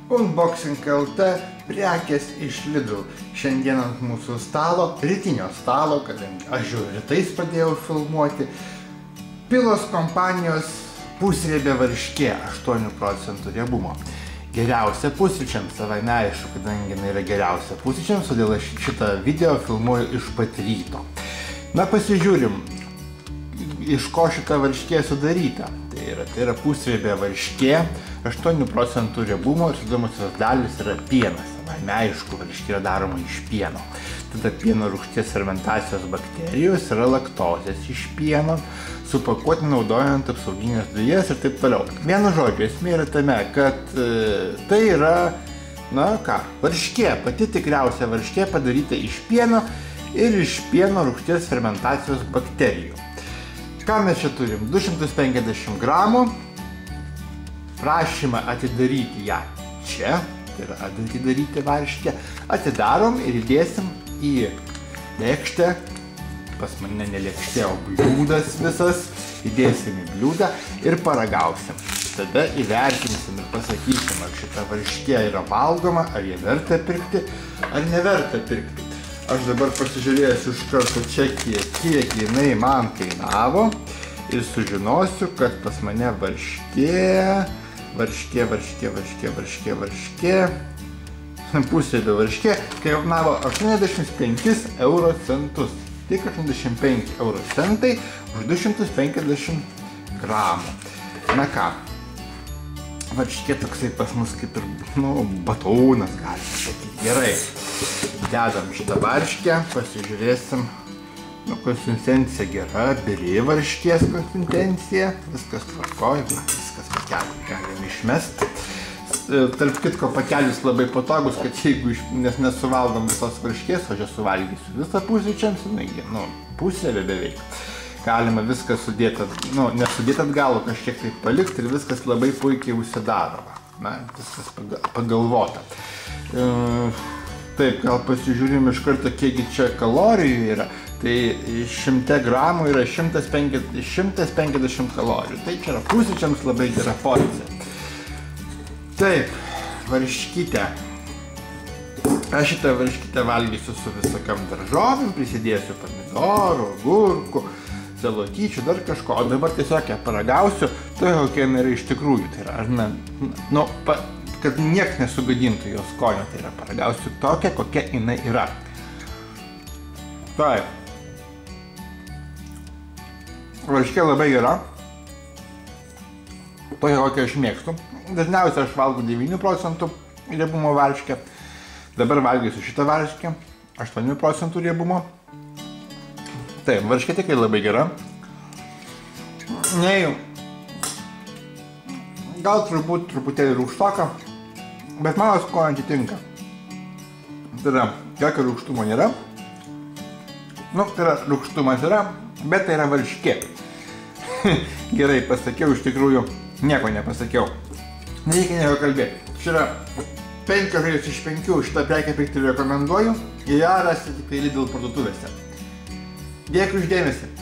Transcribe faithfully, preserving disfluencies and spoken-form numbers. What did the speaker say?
Unboxing L T prekės iš Lidl. Šiandien ant mūsų stalo, rytinio stalo, kadangi aš jau rytais pradėjau filmuoti, Pilos kompanijos pusriebė varškė aštuonių procentų riebumo. Geriausia pusryčiams, savai neaišku, kadangi jinai yra geriausia pusryčiams, todėl aš šitą video filmuoju iš pat ryto. Na, pasižiūrim, iš ko šita varškė sudaryta. Tai yra, tai yra pusriebė varškė, aštuonių procentų riebumo ir sudedamosios dalys yra pienas. Savai neaišku, varškė yra daroma iš pieno. Tada pieno rūgšties fermentacijos bakterijos yra laktozės iš pieno, supakuoti naudojant apsauginės dujas ir taip toliau. Vienu žodžiu, esmė yra tame, kad e, tai yra, na ką, varškė, pati tikriausia varškė padaryta iš pieno ir iš pieno rūgšties fermentacijos bakterijų. Ką mes čia turim? du šimtus penkiasdešimt gramų, prašymą atidaryti ją čia, tai yra atidaryti varškę, atidarom ir įdėsim į lėkštę, pas mane ne lėkštė, o bliūdas visas, įdėsim į bliūdą ir paragausim. Tada įvertinsim ir pasakysim, ar šita varškė yra valgoma, ar jie verta pirkti, ar neverta pirkti. Aš dabar pasižiūrėsiu iš karto čia, kiek, kiek jinai man kainavo ir sužinosiu, kad pas mane varškė, varškė, varškė, varškė, varškė, varškė, pusriebė varškė, kainavo aštuoniasdešimt penkis euro centus. Tik aštuoniasdešimt penki euro centai už du šimtus penkiasdešimt gramų. Na ką, varškė toksai pas mus kaip ir, nu, batonas, galima sakyti. Gerai, dedam šitą varškę, pasižiūrėsim. Nu, konsistencija gera, biri varškės konsistencija, viskas tvarkoj, viskas pakelį galim išmesti. Tarp kitko, pakelis labai patogus, kad jeigu, nes nesuvalgom visos varškės, o aš suvalgysiu visą pusryčiams, nu, pusriebė beveik. Galima viską sudėti, nu, nesudėti atgal, kažkiek tai palikti ir viskas labai puikiai užsidaro. Na, viskas pagalvota. Taip, gal pasižiūrim iš karto, kiekgi čia kalorijų yra. Tai šimte gramų yra šimtas penkiasdešimt kalorijų. Tai čia yra pusryčiams labai gera porcija. Taip, varškytę. Aš šitą varškytę valgysiu su visokiam daržovėm, prisidėsiu pomidorų, agurkų, salotyčių, dar kažko. O dabar tiesiog ją paragausiu, tai kokia jinai yra iš tikrųjų. Tai yra, aš ne, nu, pa, kad nieks nesugadintų jos skonio, tai yra paragausiu tokią, kokia jinai yra. Taip. Varškė labai gera. Tokia, kokią aš mėgstu. Dažniausiai aš valgau devynių procentų riebumo varškę. Dabar valgysiu šitą varškę, aštuonių procentų riebumo. Taip, varškė tikrai labai gera. Nei, gal turbūt truputėlį rūgštoka, bet mano skonio atitinka. Tai yra, jokio rūgštumo nėra. Nu, tai yra, rūgštumas yra, bet tai yra varškė. Gerai pasakiau, iš tikrųjų nieko nepasakiau. Nereikia nieko kalbėti. Čia yra penkios žaidės iš penkių, šitą prekę pirkti rekomenduoju. Ir ją rasite tik Lidl parduotuvėse. Dėkui už dėmesį.